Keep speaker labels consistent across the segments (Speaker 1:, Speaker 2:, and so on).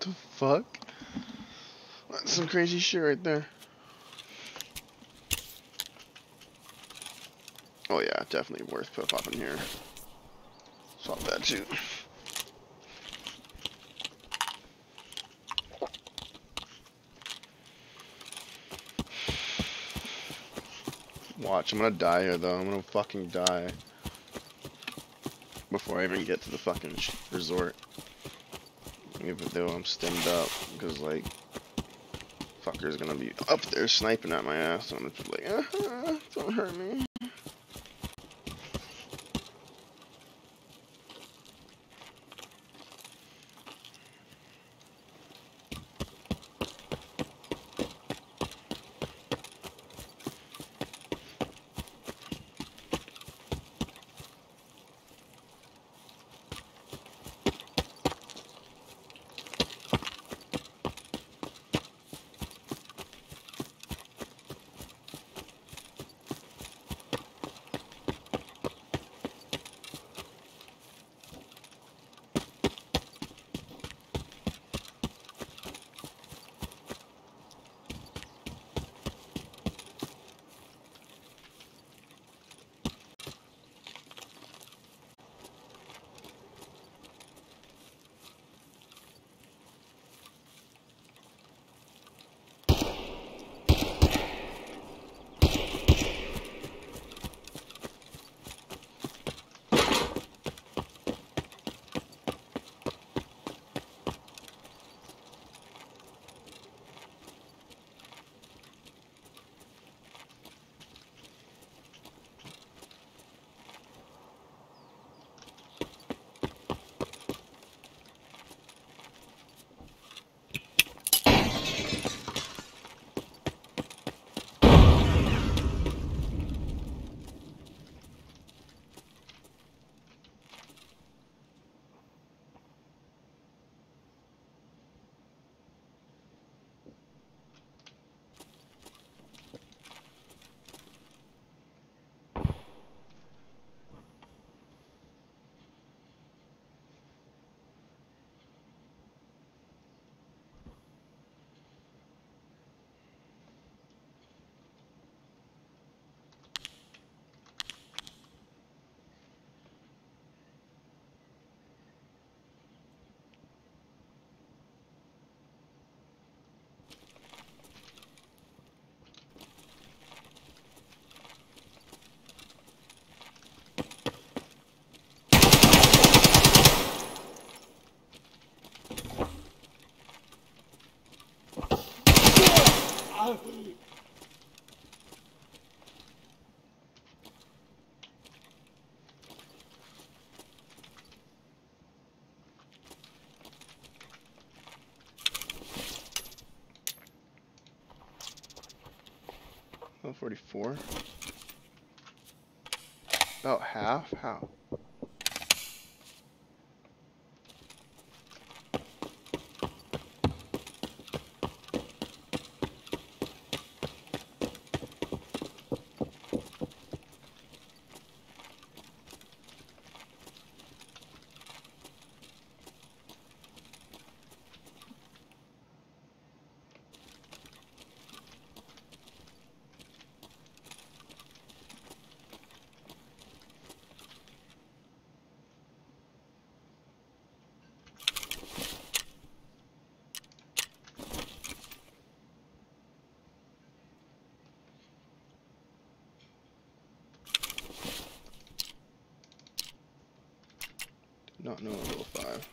Speaker 1: The fuck? That's some crazy shit right there. Oh yeah, definitely worth popping here. Swap that too. Watch, I'm gonna die here though. I'm gonna fucking die before I even get to the fucking resort. Even though I'm stemmed up, because like, fucker's gonna be up there sniping at my ass, and I'm just like, don't hurt me. Oh, 44? About half? How? Not know level 5.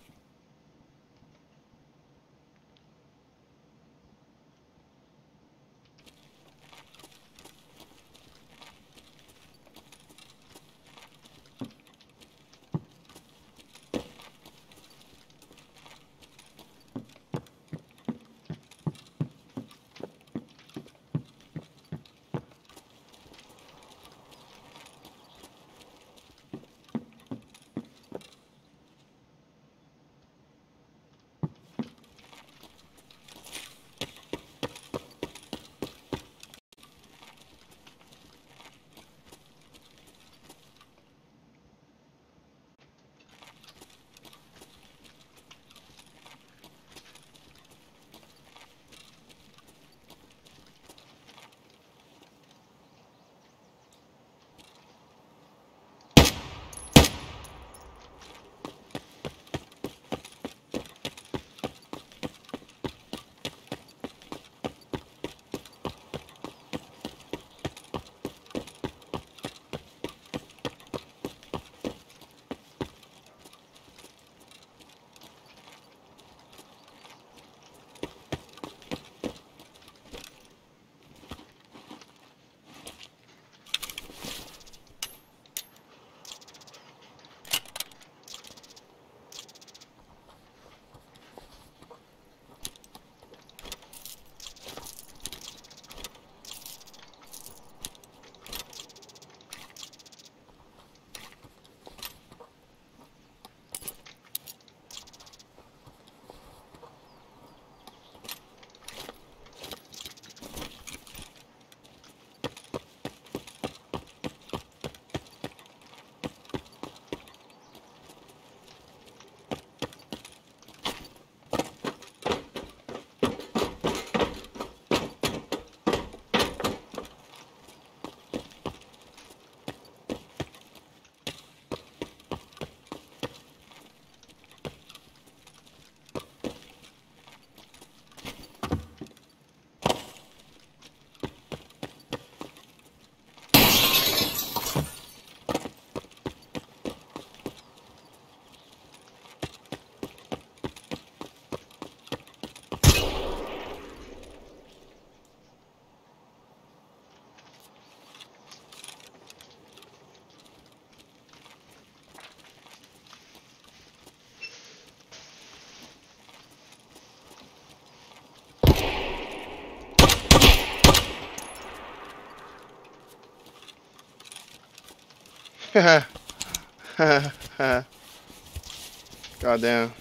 Speaker 1: Goddamn.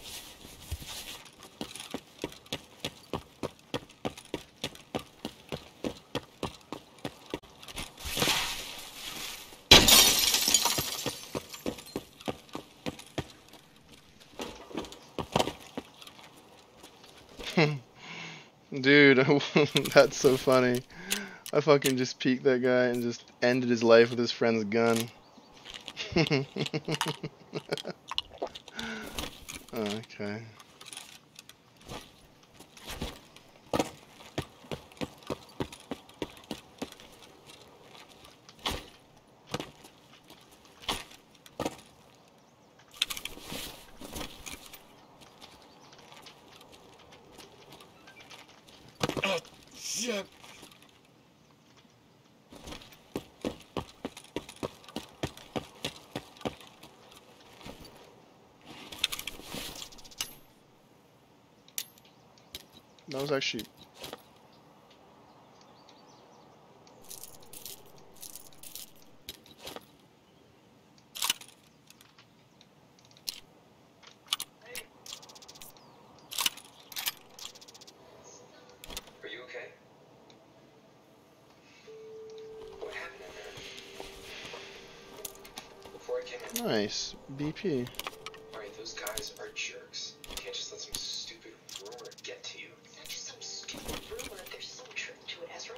Speaker 1: Dude, that's so funny. I fucking just peeked that guy and just ended his life with his friend's gun. Okay.
Speaker 2: Oh, shit.
Speaker 1: That was actually...
Speaker 2: Are you okay? What happened in there? Before I came in.
Speaker 1: Nice. BP.
Speaker 2: Alright, those guys are jerks. You can't just let some stupid rumor get to you.
Speaker 3: It's not just some stupid rumor. There's some truth to it, Ezra.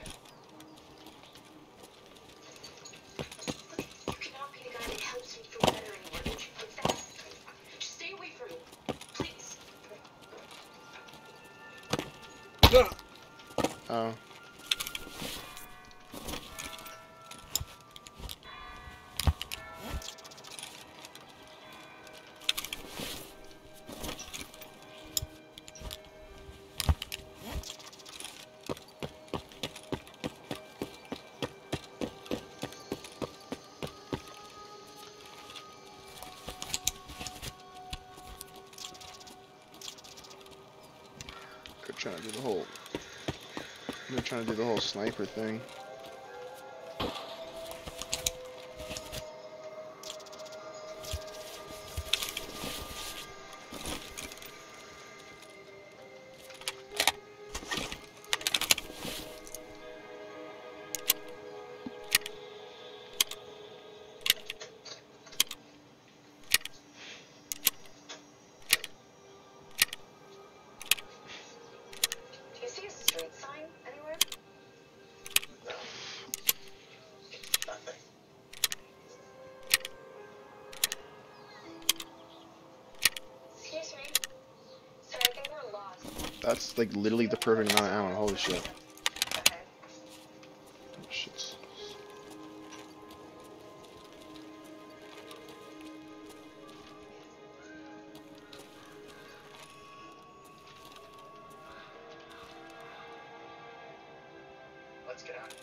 Speaker 3: Look, you cannot be the guy that helps me feel better anymore. Don't you get that? Just stay away from me. Please.
Speaker 1: Oh. They're trying to do the whole... They're trying to do the whole sniper thing.
Speaker 3: Do you see a street sign anywhere?
Speaker 2: No. Nothing.
Speaker 3: Excuse me. Sorry, I think we're lost.
Speaker 1: That's like literally the perfect amount of ammo. Holy shit.
Speaker 3: Okay.
Speaker 1: Shit's...
Speaker 2: Let's get out of here.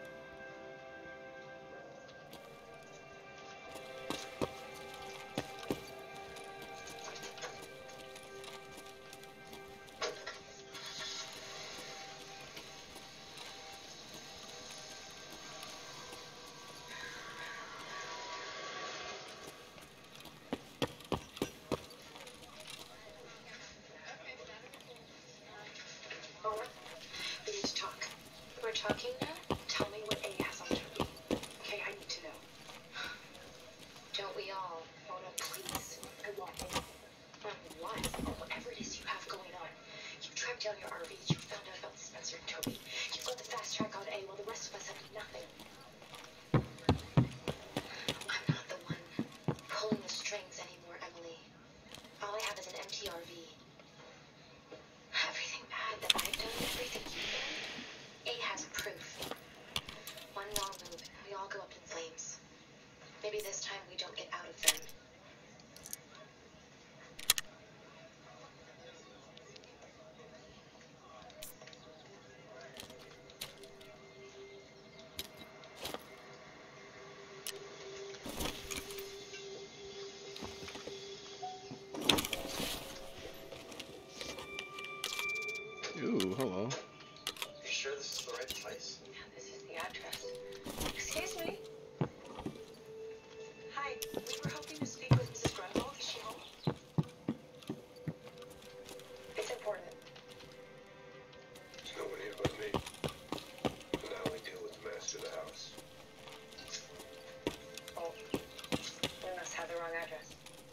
Speaker 3: Over. We need to talk. We're talking now? Tell me what A has on Toby. Okay, I need to know. Don't we all? Mona, please. I want it. What? Whatever it is you have going on. You tracked down your RV. You found out about Spencer and Toby. You've got the fast track on A while the rest of us have nothing. I'm not the one pulling the strings anymore, Emily. All I have is an empty RV. Everything bad that I've done, everything you've done, A has proof. One wrong move, and we all go up in flames. Maybe this time we don't get out of them.
Speaker 1: Ooh, hello.
Speaker 2: You sure this is the right place?
Speaker 3: Yeah, this is the address. Excuse me? wrong address.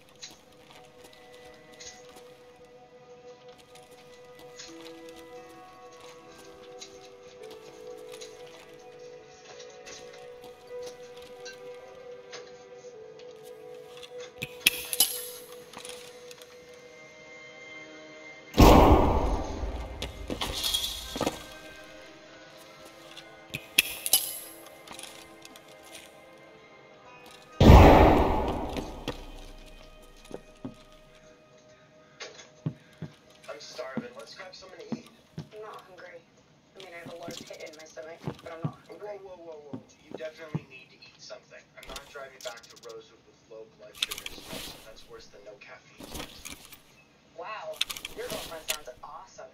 Speaker 2: I'm starving. Let's grab something to eat.
Speaker 3: I'm not hungry. I mean, I have a large pit in my stomach, but I'm not hungry.
Speaker 2: Whoa. You definitely need to eat something. I'm not driving back to Rosewood with low blood sugars. That's worse than no caffeine.
Speaker 3: Wow, your girlfriend sounds awesome.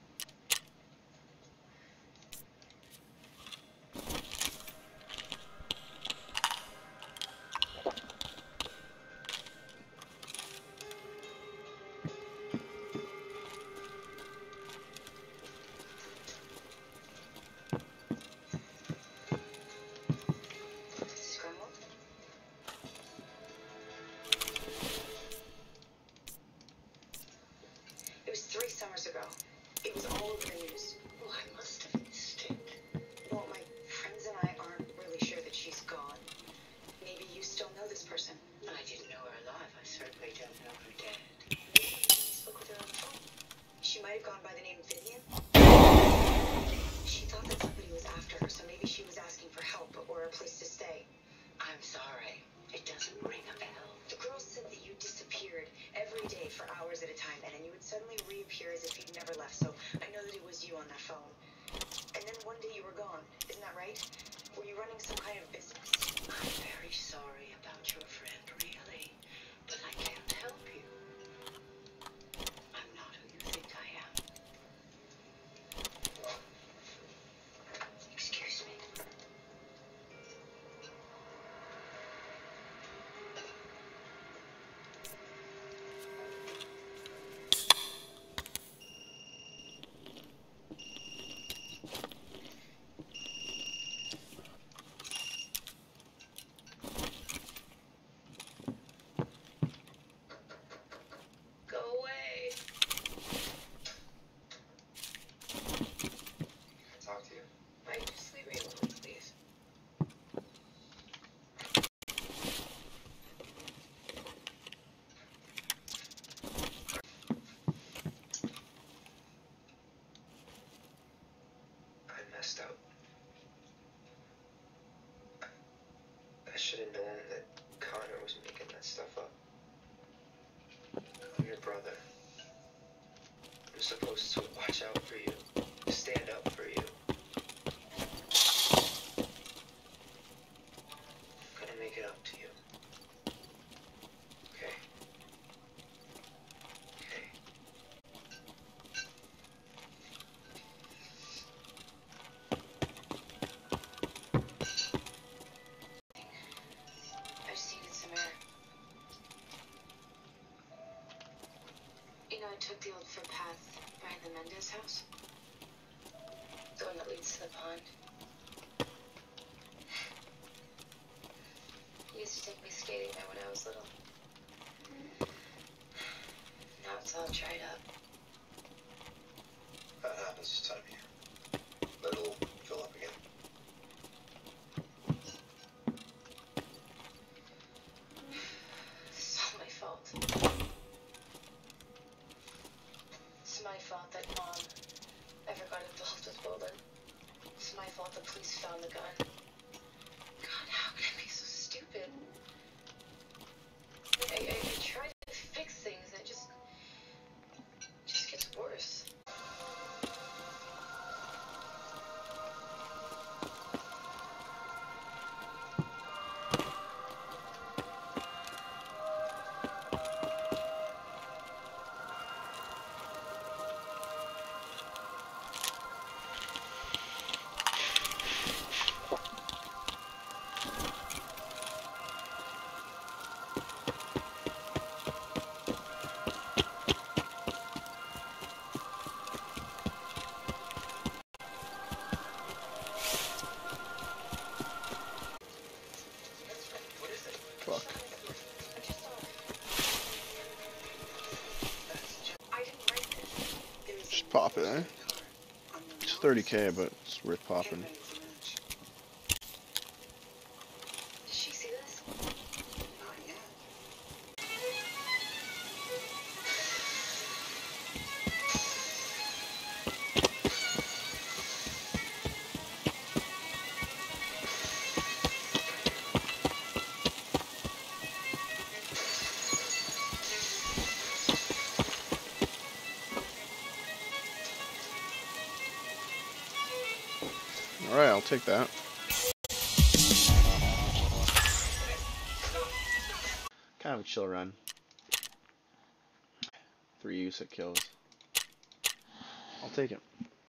Speaker 3: Scrambled? It was 3 summers ago. It was all over the news. Well, I must have missed it. Well, my friends and I aren't really sure that she's gone. Maybe you still know this person.
Speaker 4: I didn't know her alive. I certainly don't know her dead.
Speaker 3: Maybe you spoke with her on the phone. She might have gone by the name Vivian. She thought that somebody was after her, so maybe she was asking for help or a place to stay.
Speaker 4: I'm sorry. It doesn't ring a bell.
Speaker 3: The girl said that you disappeared every day for hours at a time, and then you would suddenly reappear as if you'd never left, so I know that it was you on that phone. And then one day you were gone. Isn't that right? Were you running some kind of business?
Speaker 4: I'm very sorry about your friend, really. But I can't help you. I'm not who you think I am. Excuse me. Go away.
Speaker 2: Talk to you.
Speaker 3: Mike, just leave me alone, please.
Speaker 2: I messed up. I should have known that Connor was making that stuff up. I'm your brother. I'm supposed to watch out for you, stand up for you. I'm gonna make it up to you. Okay? Okay.
Speaker 3: I just needed some air. You know, I took the old footpath behind the Mendez house. The one that leads to the pond. He used to take me skating there when I was little. Now it's all dried up.
Speaker 2: That happens this time of year. But it'll fill up again.
Speaker 3: It's all my fault. It's my fault that Mom ever got involved with Bolden. It's my fault the police found the gun. God, how can I be so stupid? I try to fix things and it just gets worse.
Speaker 1: pop it, eh? It's 30k, but it's worth popping.
Speaker 3: Did she see this?
Speaker 2: Not yet.
Speaker 1: Alright, I'll take that. Kind of a chill run. 3 USIC kills. I'll take it.